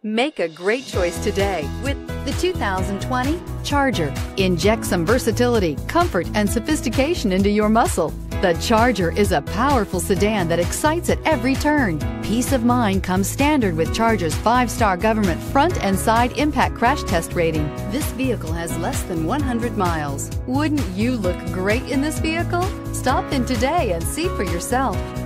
Make a great choice today with the 2020 Charger. Inject some versatility, comfort, and sophistication into your muscle. The Charger is a powerful sedan that excites at every turn. Peace of mind comes standard with Charger's 5-star government front and side impact crash test rating. This vehicle has less than 100 miles. Wouldn't you look great in this vehicle? Stop in today and see for yourself.